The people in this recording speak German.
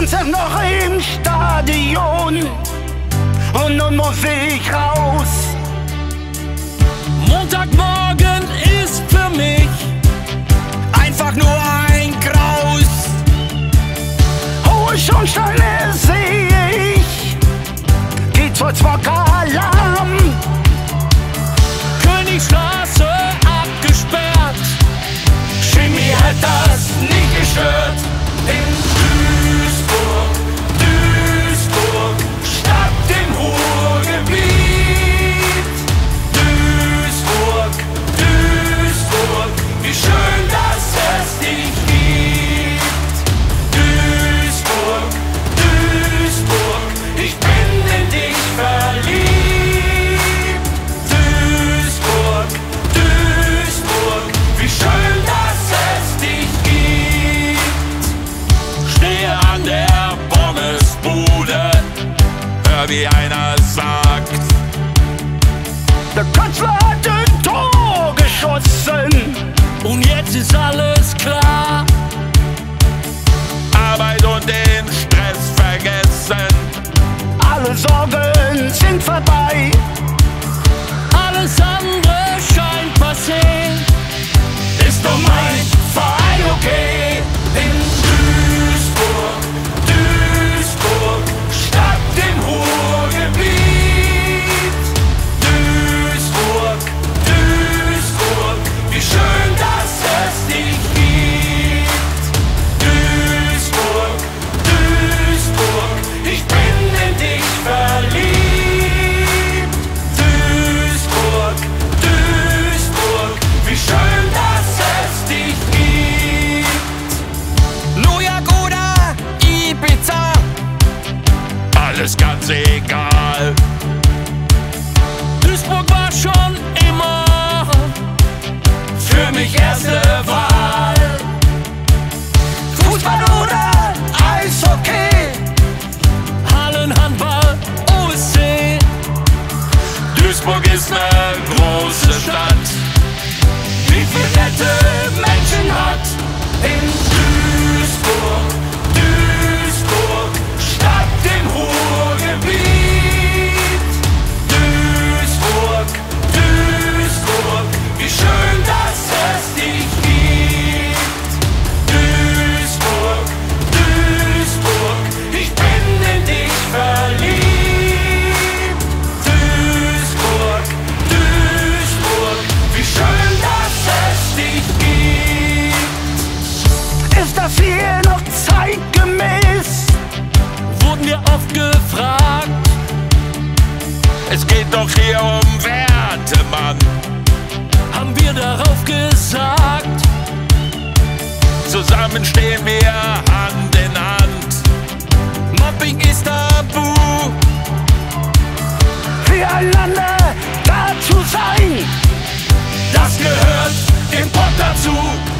sind noch im Stadion und nun muss ich raus. Montagmorgen ist für mich Einfach nur ein Graus. Hohe Schornsteine sehe ich, geht zur Zwockalarm. Königstraße abgesperrt. Chemie hat das nicht gestört. In Duisburg, Duisburg, Stadt im Ruhrgebiet. Duisburg, Duisburg, wie schön, dass es dich gibt. Duisburg, Duisburg, ich bin in dich verliebt. Duisburg, Duisburg, wie schön, dass es dich gibt. Stehe an der Pommesbude, hör wie einer sagt: Der Kanzler hat ein Tor geschossen. Und jetzt ist alles klar. Arbeit und den Stress vergessen. Alle Sorgen sind vorbei. Alles andere scheint passé. Ist doch mein Verein okay? In Duisburg, Duisburg, Stadt im Ruhrgebiet. Duisburg, Duisburg, wie schön, dass es dich gibt. Duisburg, Duisburg, ich bin in dich verliebt. Duisburg, Duisburg, wie schön, dass es dich gibt. New York oder Ibiza, Alles ganz egal. Duisburg war schon immer Für mich erste Wahl. Fußball oder Eishockey, Hallenhandball, OSC. Duisburg ist ne große Stadt. wie viel nette Menschen hat. In Duisburg, Duisburg, Stadt im Ruhrgebiet. Duisburg, Duisburg, wie schön, dass es dich gibt. Duisburg, Duisburg, ich bin in dich verliebt. Duisburg, Duisburg, wie schön, dass es dich gibt. Ist das hier noch zeitgemäß? Wurden wir oft gefragt. Es geht doch hier um Werte, Mann. Haben wir darauf gesagt? Zusammen stehen wir Hand in Hand. Mobbing ist tabu. Füreinander da zu sein, das gehört dem Pott dazu.